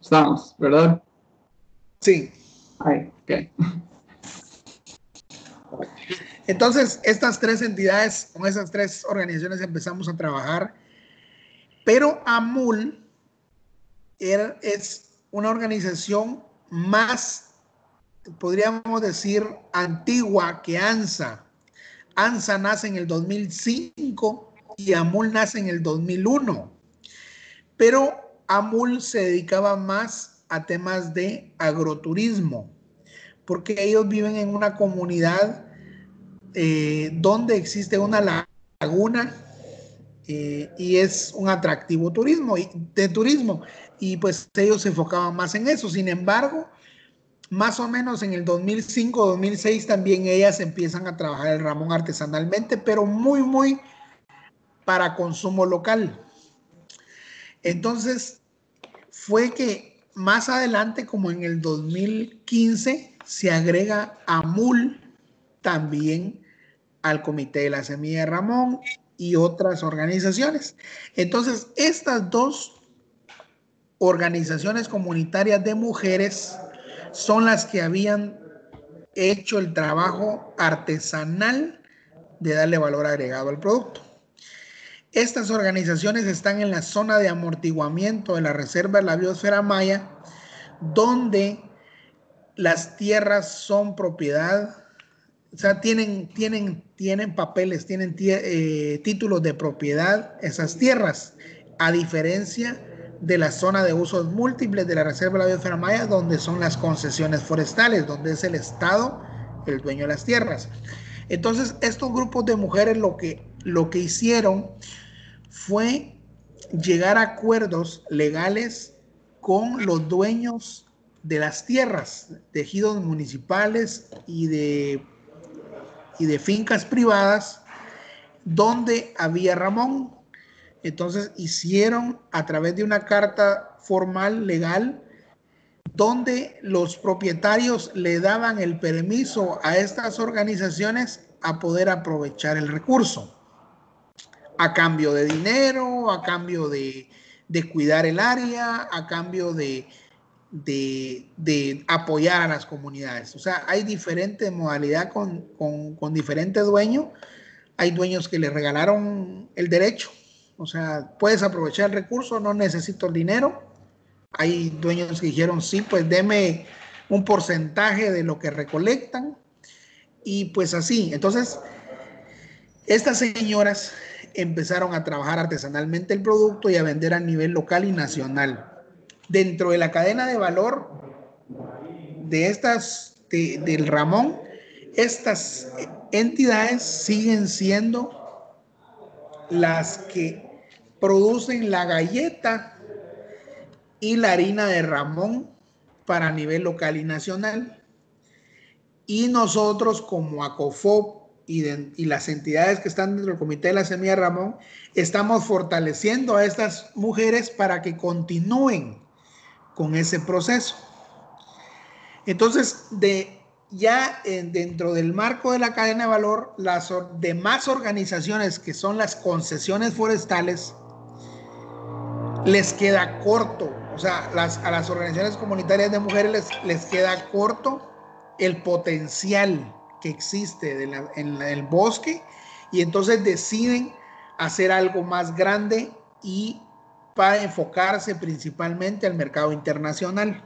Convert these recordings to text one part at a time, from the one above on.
Estamos, ¿verdad? Sí. Ay, ok. Entonces, estas tres entidades, con esas tres organizaciones empezamos a trabajar, pero AMUL es una organización más, podríamos decir, antigua que ANSA. ANSA nace en el 2005 y AMUL nace en el 2001, pero AMUL se dedicaba más a temas de agroturismo, porque ellos viven en una comunidad donde existe una laguna y es un atractivo de turismo, y pues ellos se enfocaban más en eso. Sin embargo, más o menos en el 2005-2006 también ellas empiezan a trabajar el ramón artesanalmente, pero muy para consumo local. Entonces fue que más adelante, como en el 2015, se agrega AMUL también al Comité de la Semilla de Ramón y otras organizaciones. Entonces, estas dos organizaciones comunitarias de mujeres son las que habían hecho el trabajo artesanal de darle valor agregado al producto. Estas organizaciones están en la zona de amortiguamiento de la Reserva de la Biosfera Maya, donde las tierras son propiedad, o sea, tienen papeles, tienen títulos de propiedad esas tierras, a diferencia de la zona de usos múltiples de la Reserva de la Biosfera Maya, donde son las concesiones forestales, donde es el Estado el dueño de las tierras. Entonces, estos grupos de mujeres lo que hicieron fue llegar a acuerdos legales con los dueños de las tierras, de ejidos municipales y de fincas privadas donde había ramón. Entonces hicieron a través de una carta formal legal donde los propietarios le daban el permiso a estas organizaciones a poder aprovechar el recurso a cambio de dinero, a cambio de cuidar el área, a cambio de apoyar a las comunidades. O sea, hay diferentes modalidades con diferentes dueños. Hay dueños que le regalaron el derecho, o sea, puedes aprovechar el recurso, no necesito el dinero. Hay dueños que dijeron, sí, pues deme un porcentaje de lo que recolectan, y pues así. Entonces, estas señoras empezaron a trabajar artesanalmente el producto y a vender a nivel local y nacional. Dentro de la cadena de valor del ramón, estas entidades siguen siendo las que producen la galleta y la harina de ramón para nivel local y nacional. Y nosotros como ACOFOP y las entidades que están dentro del Comité de la Semilla de Ramón, estamos fortaleciendo a estas mujeres para que continúen con ese proceso. Entonces, dentro del marco de la cadena de valor, las demás organizaciones que son las concesiones forestales, les queda corto, o sea, a las organizaciones comunitarias de mujeres les queda corto el potencial que existe en el bosque, y entonces deciden hacer algo más grande y para enfocarse principalmente al mercado internacional.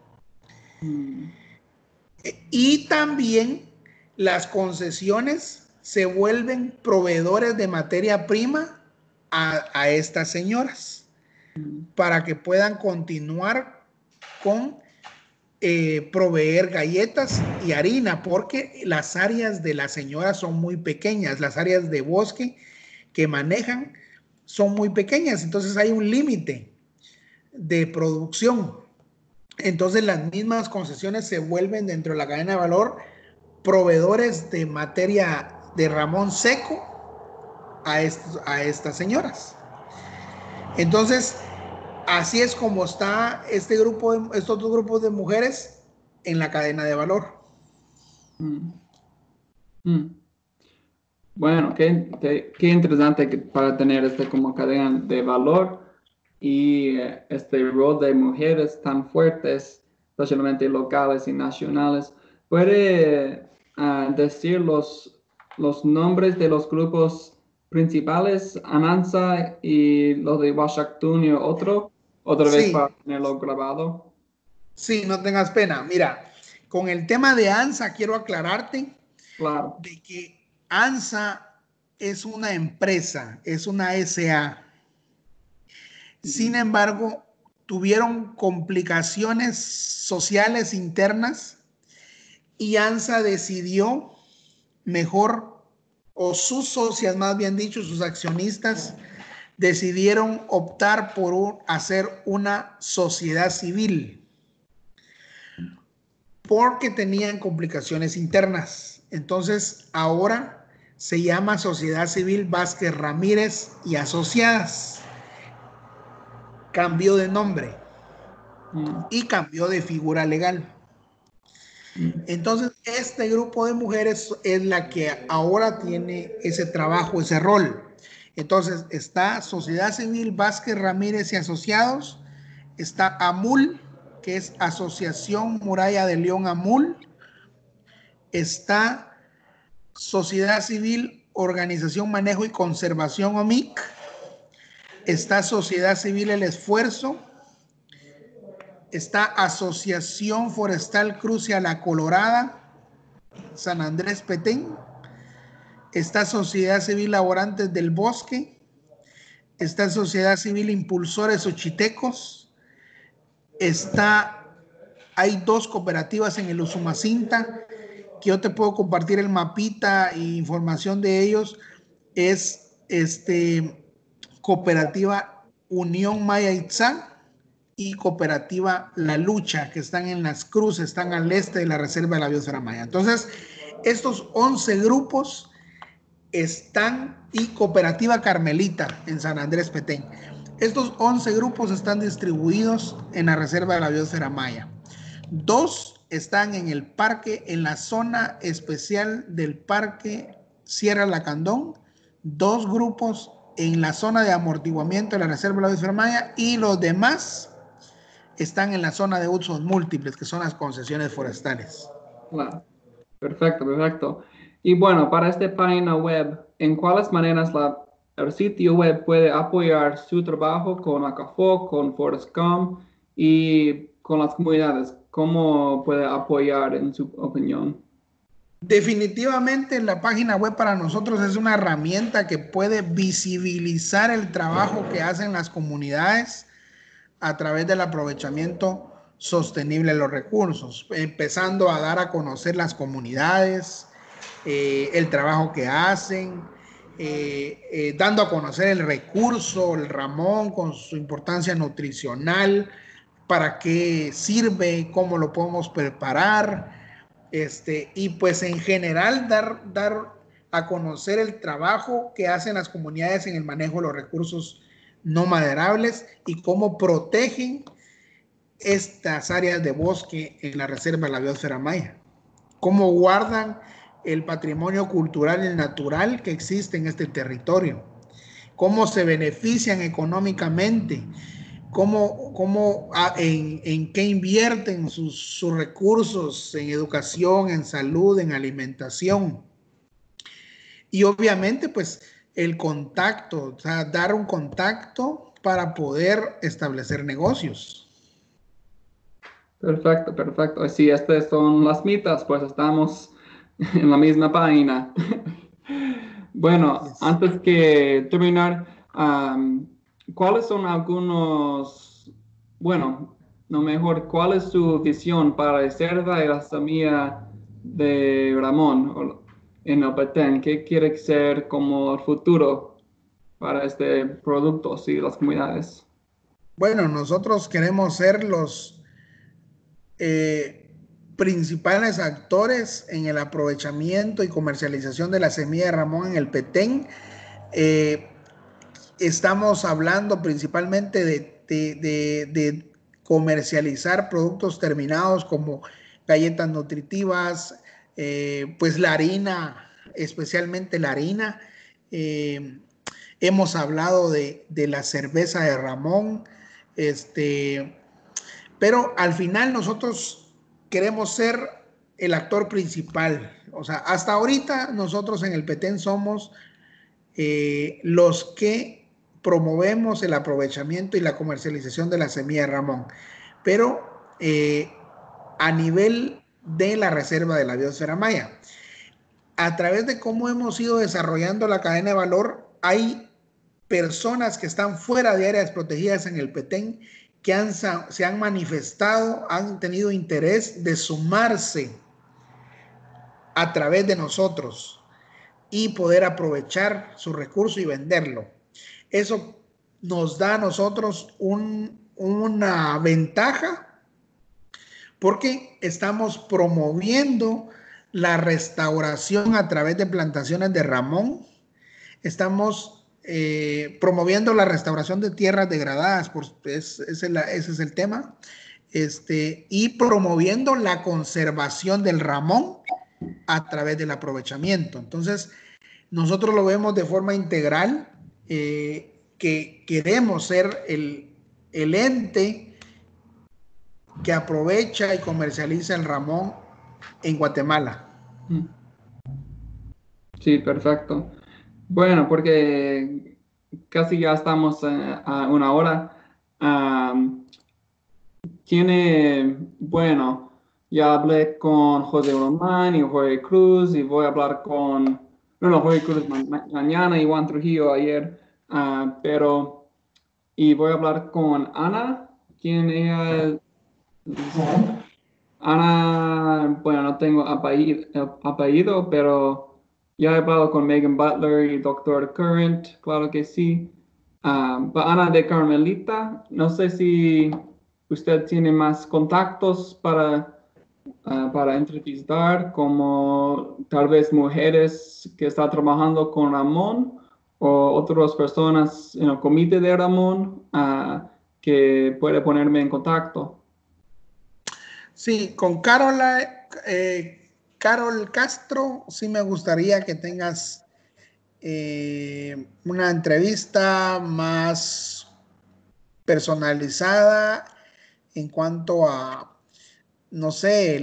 Y también las concesiones se vuelven proveedores de materia prima a estas señoras para que puedan continuar con proveer galletas y harina, porque las áreas de las señoras son muy pequeñas, las áreas de bosque que manejan son muy pequeñas, entonces hay un límite de producción. Entonces las mismas concesiones se vuelven dentro de la cadena de valor proveedores de materia de ramón seco a estas señoras. Entonces, así es como está estos dos grupos de mujeres en la cadena de valor. Bueno, qué interesante para tener como cadena de valor. y este rol de mujeres tan fuertes, especialmente locales y nacionales. ¿Puede decir los nombres de los grupos principales, Anansa y los de Washington y otra vez para Sí, tenerlo grabado? sí, no tengas pena. Mira, con el tema de ANSA quiero aclararte Claro. de que ANSA es una empresa, es una SA. Sin Mm, embargo, tuvieron complicaciones sociales internas y ANSA decidió mejor, o sus socias, más bien dicho, sus accionistas, decidieron optar por hacer una sociedad civil porque tenían complicaciones internas. Entonces, ahora se llama Sociedad Civil Vázquez Ramírez y Asociadas. Cambió de nombre mm, y cambió de figura legal. mm. Entonces, este grupo de mujeres es la que ahora tiene ese trabajo, ese rol. Entonces, está Sociedad Civil Vázquez Ramírez y Asociados, está AMUL, que es Asociación Muralla de León AMUL, está Sociedad Civil Organización Manejo y Conservación OMIC, está Sociedad Civil El Esfuerzo, está Asociación Forestal Cruce a la Colorada, San Andrés Petén, está Sociedad Civil Laborantes del Bosque, está Sociedad Civil Impulsores Ochitecos, está, hay dos cooperativas en el Usumacinta, que yo te puedo compartir el mapita e información de ellos, es cooperativa Unión Maya Itzá y cooperativa La Lucha, que están en Las Cruces, están al este de la Reserva de la Biosfera Maya. Entonces, estos 11 grupos están, y Cooperativa Carmelita en San Andrés Petén. Estos 11 grupos están distribuidos en la Reserva de la Biosfera Maya. Dos están en el parque, en la zona especial del parque Sierra Lacandón. Dos grupos en la zona de amortiguamiento de la Reserva de la Biosfera Maya y los demás están en la zona de usos múltiples, que son las concesiones forestales. Claro. Perfecto, perfecto. Y bueno, para esta página web, ¿en cuáles maneras el sitio web puede apoyar su trabajo con ACAFO, con Forestcom y con las comunidades? ¿Cómo puede apoyar en su opinión? Definitivamente la página web para nosotros es una herramienta que puede visibilizar el trabajo que hacen las comunidades a través del aprovechamiento sostenible de los recursos, empezando a dar a conocer las comunidades, el trabajo que hacen, dando a conocer el recurso, el ramón con su importancia nutricional, para qué sirve, cómo lo podemos preparar, y pues en general dar a conocer el trabajo que hacen las comunidades en el manejo de los recursos no maderables y cómo protegen estas áreas de bosque en la Reserva de la Biosfera Maya, cómo guardan el patrimonio cultural y natural que existe en este territorio, cómo se benefician económicamente, en qué invierten sus recursos en educación, en salud, en alimentación. Y obviamente, pues el contacto, o sea, dar un contacto para poder establecer negocios. Perfecto, perfecto. Sí, estas son las mitas, pues estamos en la misma página. Bueno, Yes. antes que terminar, ¿cuáles son bueno, no mejor, cuál es su visión para la reserva y la semilla de Ramón en el Petén? ¿Qué quiere ser como el futuro para este producto y las comunidades? Bueno, nosotros queremos ser los eh, principales actores en el aprovechamiento y comercialización de la semilla de Ramón en el Petén. Eh, Estamos hablando principalmente de comercializar productos terminados como galletas nutritivas, pues la harina, especialmente la harina. Eh, Hemos hablado de la cerveza de Ramón, Pero al final nosotros queremos ser el actor principal. O sea, hasta ahorita nosotros en el Petén somos los que promovemos el aprovechamiento y la comercialización de la semilla de Ramón. Pero a nivel de la reserva de la biosfera maya, a través de cómo hemos ido desarrollando la cadena de valor, hay personas que están fuera de áreas protegidas en el Petén que se han manifestado, han tenido interés de sumarse a través de nosotros y poder aprovechar su recurso y venderlo. Eso nos da a nosotros una ventaja porque estamos promoviendo la restauración a través de plantaciones de Ramón. Estamos promoviendo la restauración de tierras degradadas, ese es el tema, y promoviendo la conservación del Ramón a través del aprovechamiento. Entonces, nosotros lo vemos de forma integral, que queremos ser el ente que aprovecha y comercializa el Ramón en Guatemala. Sí, perfecto. Bueno, porque casi ya estamos a una hora. Bueno, ya hablé con José Román y Jorge Cruz y voy a hablar con, no, Jorge Cruz mañana y Juan Trujillo ayer, y voy a hablar con Ana, quien ella, Ana, bueno, no tengo apellido, pero ya he hablado con Megan Butler y Dr. Current, claro que sí. Ana de Carmelita, no sé si usted tiene más contactos para entrevistar, como tal vez mujeres que están trabajando con Ramón o otras personas en el comité de Ramón que puede ponerme en contacto. Sí, con Carol Castro, sí me gustaría que tengas una entrevista más personalizada en cuanto a, no sé,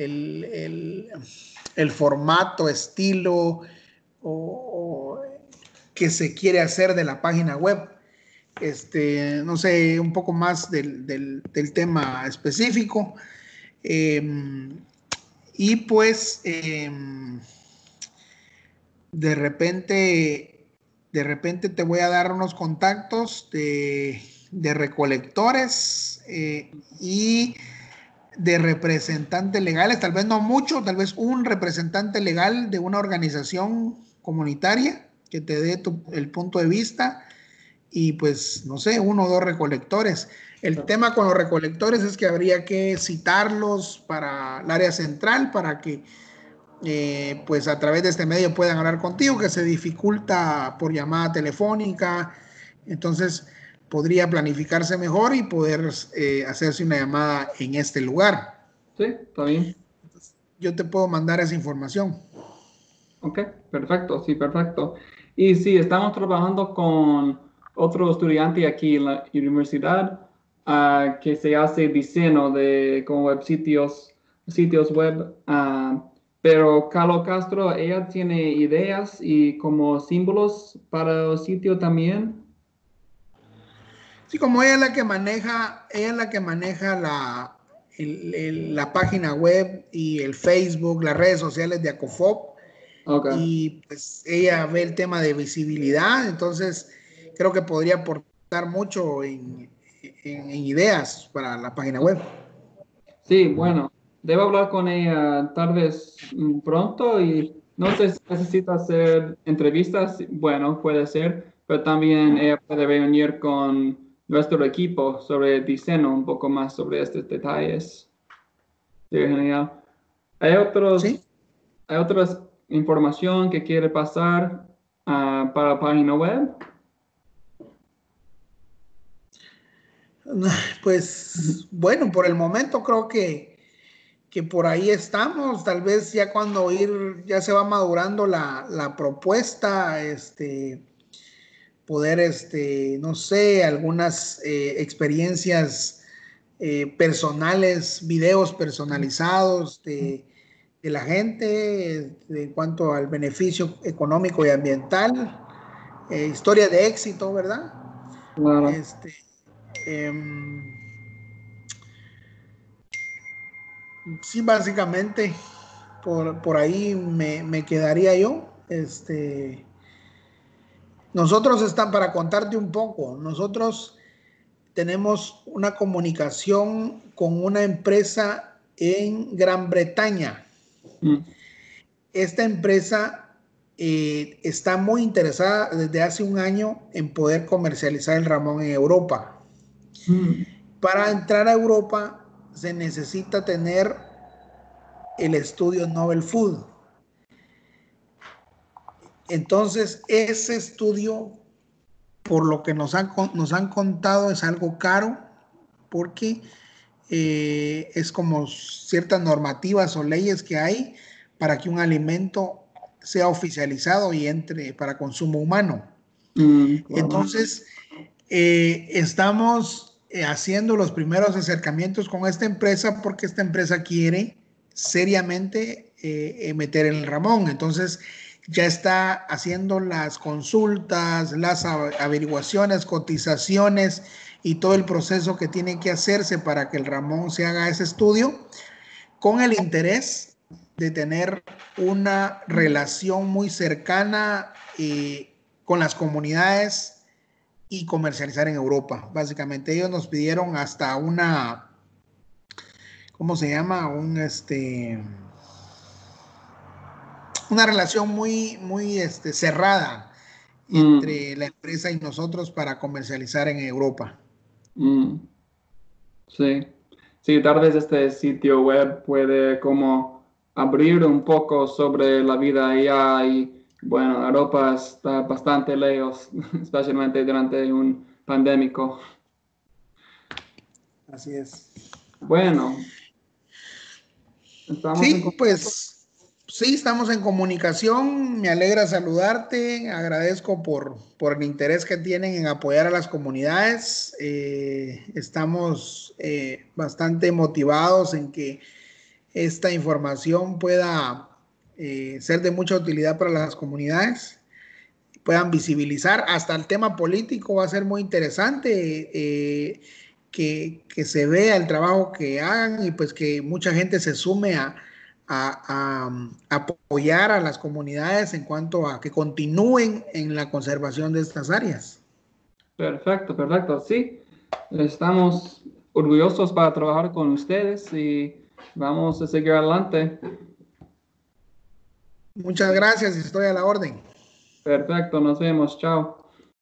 el formato, estilo o que se quiere hacer de la página web. No sé, un poco más del tema específico. Y pues de repente te voy a dar unos contactos de recolectores y de representantes legales, tal vez no mucho, tal vez un representante legal de una organización comunitaria que te dé el punto de vista y pues no sé, 1 o 2 recolectores. El tema con los recolectores es que habría que citarlos para el área central para que pues a través de este medio puedan hablar contigo, que se dificulta por llamada telefónica. Entonces podría planificarse mejor y poder hacerse una llamada en este lugar. Sí, está bien. Yo te puedo mandar esa información. Ok, perfecto, sí, perfecto. Y sí, estamos trabajando con otro estudiante aquí en la universidad que se hace diseño de como sitios web, pero Carlos Castro, ella tiene ideas y como símbolos para el sitio también. Sí, como ella es la que maneja la página web y el Facebook, las redes sociales de ACOFOP, Ok. y pues ella ve el tema de visibilidad, entonces creo que podría aportar mucho en ideas para la página web. Sí, bueno, debo hablar con ella tal vez pronto y no sé si necesita hacer entrevistas, bueno, puede ser, pero también ella puede reunir con nuestro equipo sobre el diseño, un poco más sobre estos detalles. Sí, genial. ¿Hay ¿Sí? hay otras información que quiere pasar para la página web? Pues bueno, por el momento creo que por ahí estamos. Tal vez ya ya se va madurando la propuesta, poder, no sé, algunas experiencias personales, videos personalizados de la gente en cuanto al beneficio económico y ambiental, historia de éxito, ¿verdad? Claro. Este, em, sí, básicamente por ahí me quedaría yo. Nosotros están, para contarte un poco, nosotros tenemos una comunicación con una empresa en Gran Bretaña. Mm, Esta empresa está muy interesada desde hace un año en poder comercializar el ramón en Europa. mm, Para entrar a Europa se necesita tener el estudio Novel Food. Entonces, ese estudio, por lo que nos han contado, es algo caro porque es como ciertas normativas o leyes que hay para que un alimento sea oficializado y entre para consumo humano. claro. Entonces, estamos haciendo los primeros acercamientos con esta empresa porque esta empresa quiere seriamente meter el ramón. Entonces, ya está haciendo las consultas, las averiguaciones, cotizaciones y todo el proceso que tiene que hacerse para que el ramón se haga ese estudio con el interés de tener una relación muy cercana con las comunidades y comercializar en Europa. Básicamente ellos nos pidieron hasta una, ¿cómo se llama? Una relación muy cerrada Mm, entre la empresa y nosotros para comercializar en Europa. mm, sí. Sí, tal vez este sitio web puede como abrir un poco sobre la vida allá y bueno, Europa está bastante lejos, especialmente durante un pandémico. Así es. Bueno, estamos en Sí, contacto. pues sí, estamos en comunicación. Me alegra saludarte. Agradezco por el interés que tienen en apoyar a las comunidades. Estamos bastante motivados en que esta información pueda ser de mucha utilidad para las comunidades, puedan visibilizar. Hasta el tema político va a ser muy interesante. Que se vea el trabajo que hagan y pues que mucha gente se sume a apoyar a las comunidades en cuanto a que continúen en la conservación de estas áreas. Perfecto, perfecto. Sí, estamos orgullosos para trabajar con ustedes y vamos a seguir adelante. Muchas gracias y estoy a la orden. Perfecto, nos vemos. Chao.